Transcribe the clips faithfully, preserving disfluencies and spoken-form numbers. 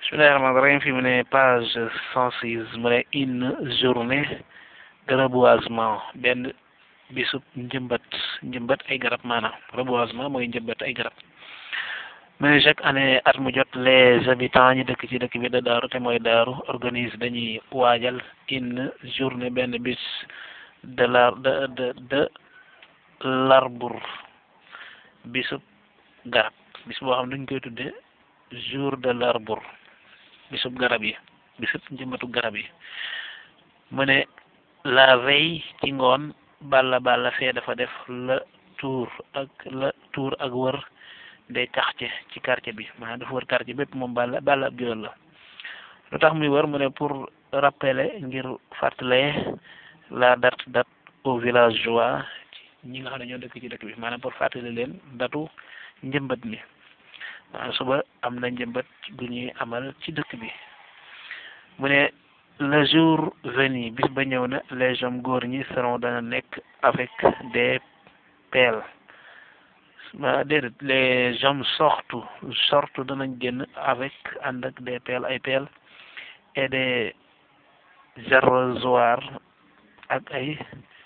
Bismillahirrahmanirrahim fi mu ne page cent six mu ne une journée de reboisement benn bisub njëmbat njëmbat ay garab maanaam reboisement mooy njëmbat ay garab mu ne chaque année at mu jot les habitants ñi dëkk ci dëkk bi de Daaru te mooy Daaru organise dañuy waajal une journée benn bis de la de de de l'arbre bisub garab bis boo xam ne dañ koy tudde jour de l'arbre bisub garab yi bisub njëmbatu garab yi mu ne la veille ci ngoon balla balla fee dafa def la tour ak la tour ak wër des quartiers ci quartier bi maanaam dafa wër quartier bépp moom balla balla ab géwél la lu tax muy wër mu ne pour rappeler ngir fàttale la date date au villageois ñi nga xam ne ñoo dëkk ci dëkk bi maanaam pour fàttali leen datu njëmbat mi waaw suba am na njëmbat gu ñuy amal ci dëkk bi mu ne le jour venu bis ba ñëw na les hommes góor ñi seront dana nekk avec des pelles ma déedéet les hommes sortent sortent danañ génn avec ànd ak des pelles ay pelles et des arrosoirs ak ay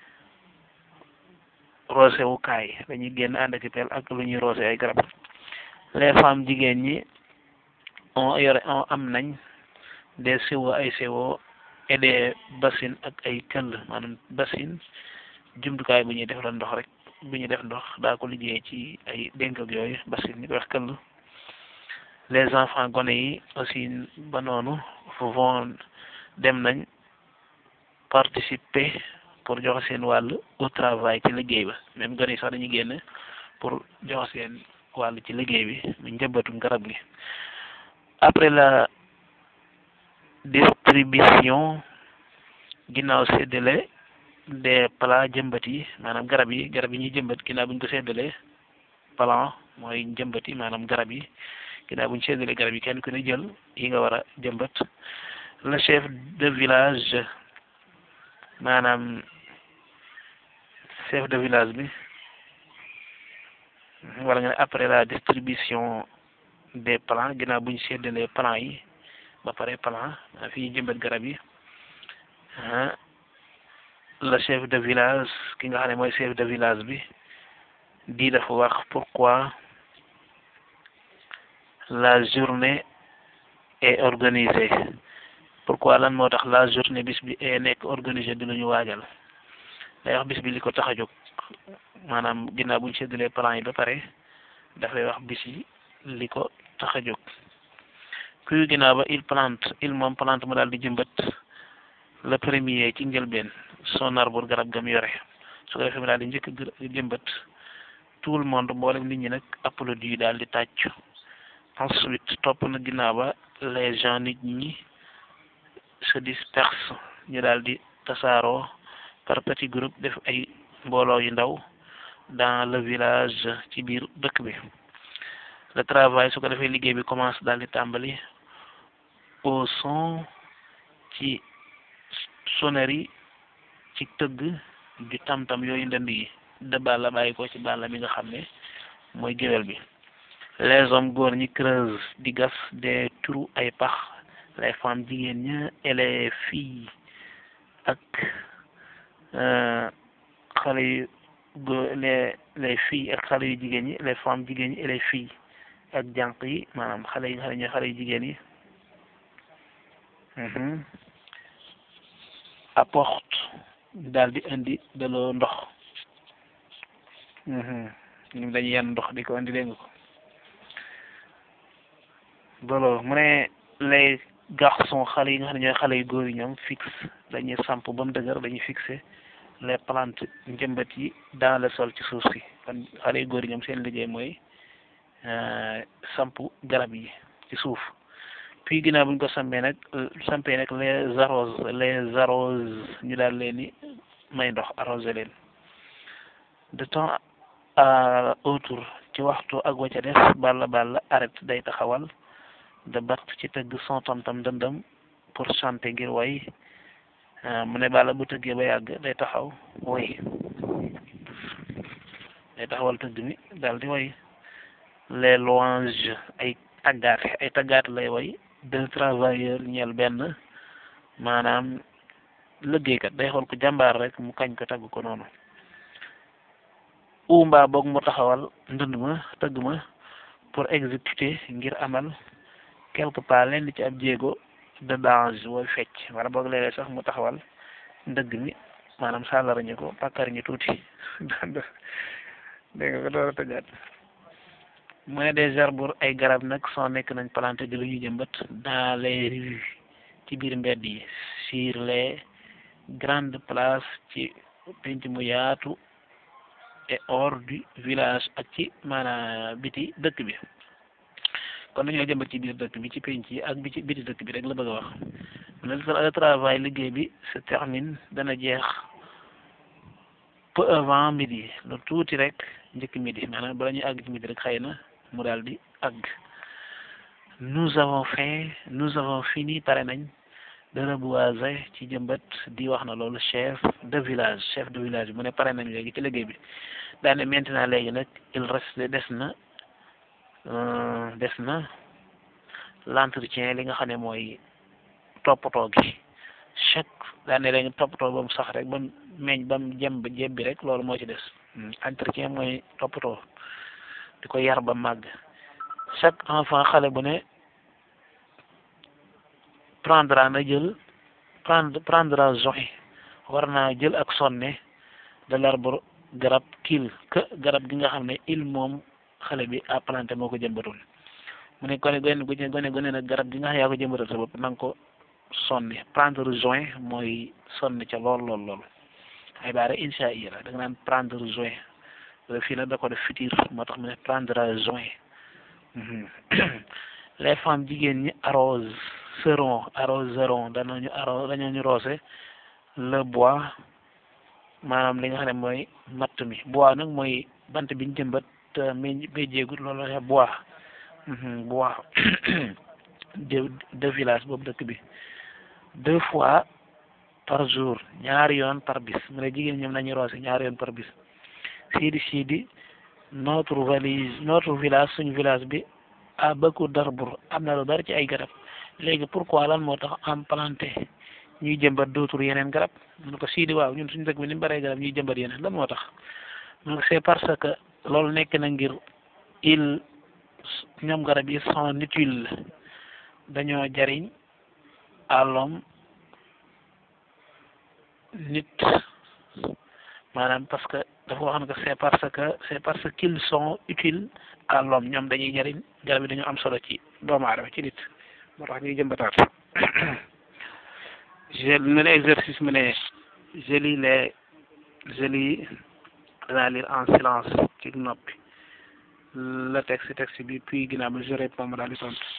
roose wukaay dañuy génn ànd ak pelle ak lu ñuy roose ay garab les femmes jigéen ñi on yore on am nañ des siwo ay siwo et des bassines ak ay këll maanaam bassine jumtukaay bu ñuy def la ndox rek bu ñuy def ndox daa ko liggéey ci ay dénk ak yooyu bassine ñu koy wax këll les enfants gone yi aussi ba noonu vont dem nañ participer pour joxe seen wàll au travail ci liggéey ba même gone yi sax dañuy génn pour joxe seen wàll ci liggéey bi mu njëmbatu garab gi après la distribution ginnaaw séddale des plants jëmbat yi maanaam garab yi garab yi ñuy jëmbat ginnaaw bu ñu ko séddalee plan mooy njëmbat yi maanaam garab yi ginnaaw bu ñu séddalee garab yi kenn ku ne jël yi nga war a jëmbat le chef de village maanaam chef de village bi wala nga ne après la distribution des plants ginnaaw bu ñu séddalee plants yi ba pare plan fi ñu jëmbat garab yi ah le chef de village ki nga xam ne mooy chef de village bi di dafa wax pourquoi la journée est organisée pourquoi lan moo tax la journée bis bi est nekk organisée di lu ñu waajal day wax bis bi li ko tax a jóg maanaam ginnaaw bu ñu séddalee plan yi ba pare dafay wax bis yi li ko tax a jóg puis ginnaaw ba il plante il moom plante mu daal di jëmbat le premier ci njëlbeen son arbre garab gam yore su ko defee mu daal di njëkk jëmbat tout le monde mboolem nit ñi nag applaudi daal di tàccu ensuite topp na ginnaaw ba les gens nit ñi se disperse ñu daal di tasaaroo par petit groupe def ay mbooloo yu ndaw dans le village ci biir dëkk bi le travail su ko defee liggéey bi commence daal di tàmbali au son ci sonnerie ci tëgg di tam-tam yooyu ndënd yi de balla bàyyi ko ci balla mi nga xam ne mooy géwél bi les hommes góor ñi creuse di gas des trous ay pax les femmes jigéen ña et les filles ak xale yu góor les les filles ak xale yu jigéen ñi les femmes jigéen ñi et les filles ak jànq yi maanaam xale yi nga xam ne ñooy xale yu jigéen yi apporte daal di indi de l'eau ndox ñun dañuy yenn ndox di ko indi dégg nga ko bolo mu ne les garçons xale yi nga xam ne ñooy xale yu góor yi ñoom fixe dañuy samp ba mu dëgër dañuy fixé les plantes njëmbat yi dans le sol ci suuf si kon xale yu góor yi ñoom seen liggéey mooy samp garab yi ci suuf puis ginnaaw bu ñu ko sampee nag sampee nag les arrose les arrose ñu daal leen ni may ndox arrosé leen de temps à autour ci waxtu ak wa ca des balla balla arrête day taxawal de bat ci tëgg son tam-tam dëndëm pour chanter ngir way mu ne balla bu tëggee ba yàgg day taxaw way day taxawal tëgg mi daal di way les louanges ay taggaate ay taggaate lay way deux travailleurs ñeel benn maanaam liggéeykat day xool ko jàmbaar rek mu kañ ko tagg ko noonu ou mbaa boog mu taxawal ndënd ma tëgg ma pour exécuter ngir amal quelque part lenn ci ab jéego de danse wooy fecc wala boog léeg-léeg sax mu taxawal ndëgg mi maanaam sàllarañu ko pàkkariñu tuuti dégg nga ko door a tëjaat mu ne des arbres ay garab nag soo nekk nañ planté di lu ñu jëmbat dans les rues ci biir mbedd yi sur les grandes places ci penc mu yaatu et hors du village ak ci maanaam biti dëkk bi kon dañoo jëmbat ci biir dëkk bi ci penc yi ak bi ci biti dëkk bi rek la bëgg a wax mu ne le travail liggéey bi se termine dana jeex peu avant midi lu tuuti rek njëkk midi maanaam bala ñuy àgg ci midi rek xëy na mu daal di àgg nous avons fait nous avons fini pare nañ de reboiser ci jëmbat di wax na loolu chef de village chef de village mu ne pare nañ léegi ci liggéey bi daane maintenant léegi nag il reste des na des na l'entretien li nga xam ne mooy toppatoo gi chaque daane léegi toppatoo ba mu sax rek ba mu meññ ba mu jëm ba jébbi rek loolu moo ci des entretien mooy toppatoo di ko yar ba màgg chaque enfant xale bu ne prendra na jël prendre prendra soin war naa jël ak sonne de l'arbre garab kil que garab gi nga xam ne il moom xale bi à planté moo ko jëmbatul mu ne gone gone gone gone gone nag garab gi nga xam yaa ko jëmbatal sa bopp na nga ko sonne prendre soin mooy sonne ca lool lool lool ay baare insha Allah da nga naan prendre soin fii nag da ko def futur moo tax mu ne prendra soin les femmes jigéen ñi arrose seront arroseront danañu arrose dañu roose le bois maanaam li nga xam ne mooy matt mi bois nag mooy bant biñ jëmbat mais mais jéegut loolu la bois bois de de village boobu dëkk bi deux fois par jour ñaari yoon par bis mu ne jigéen ñoom nañu roose ñaari yoon par bis siidi siidi notre valise notre village suñu village bi a beaucoup d'arbres am na lu bari ci ay garab léegi pourquoi lan moo tax am planté ñuy jëmbat d'autres yeneen garab mu ne ko siidi waaw ñun suñu dëkk bi ni mu baree garab ñuy jëmbat yeneen lan moo tax mu ne c'est parce que loolu nekk na ngir il ñoom garab yi sont utiles dañoo jariñ à l'homme nit maanaam parce que dafa wax ne que c'est parce que c'est parce qu'ils sont utiles à l'homme ñoom dañuy jariñ garab yi dañoo am solo ci doomu aadama ci nit moo tax ñuy jëmbataat je mu ne exercice mu ne je lis les je lis danaa lire en silence ci noppi le texte texte bi puis ginnaaw bi je réponds ma daal di tontu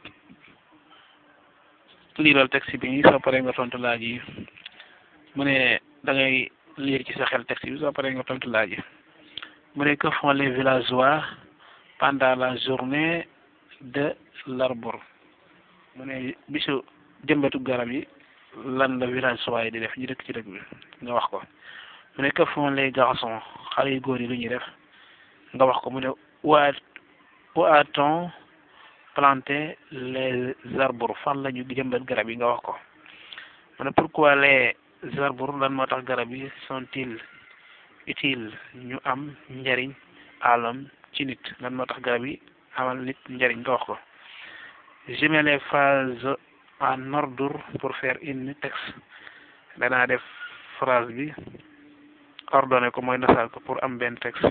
liiral texte bi soo paree nga tontu laaj yi mu ne da ngay lire ci sa xel texte bi soo paree nga tontu laaj yi mu ne que font les villageois pendant la journée de l'arbre mu ne bisu jëmbatu garab yi lan la villageois yi di def ñu dëkk ci dëkk bi nga wax ko mu ne que font les garçons xale yu góor yi lu ñuy def nga wax ko mu ne où a où a-t-on planté les arbres fan la ñu jëmbat garab yi nga wax ko mu ne pourquoi les arbres lan moo tax garab yi sont-ils utiles ñu am njariñ à l'homme ci nit lan moo tax garab yi amal nit njariñ nga wax ko je mets les phrases en ordre pour faire une texte danaa def phrase bi ordonné ko mooy nasal ko pour am benn texte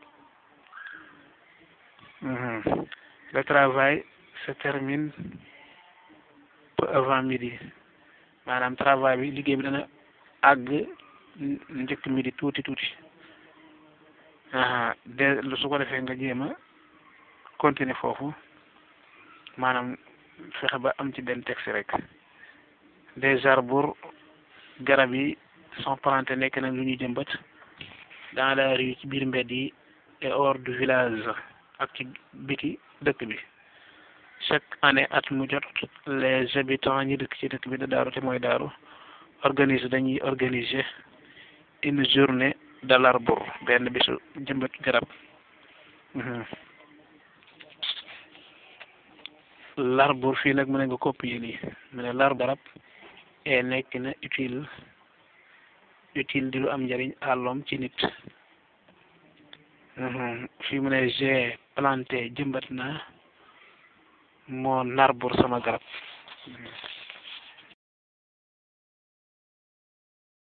le travail se termine peu avant midi maanaam travail bi liggéey bi dana àgg njëkk midi tuuti tuuti de su ko defee nga jéem a continuer foofu maanaam fexe ba am ci benn texte rek des arbres garab yi sont plantés nekk na lu ñuy jëmbat dans la rue ci biir mbedd yi et hors du village ak ci biti dëkk bi chaque année at mu jot les habitants ñi dëkk ci dëkk bi da daaru te mooy daaru organise dañuy organiser une journée de l'arbre benn bisu jëmbat garab l'arbre fii nag mu ne nga copier lii mu ne l'arbre garab et nekk na utile utile di lu am njariñ à l'homme ci nit fii mu ne j'ai planté jëmbat na mon arbre sama garab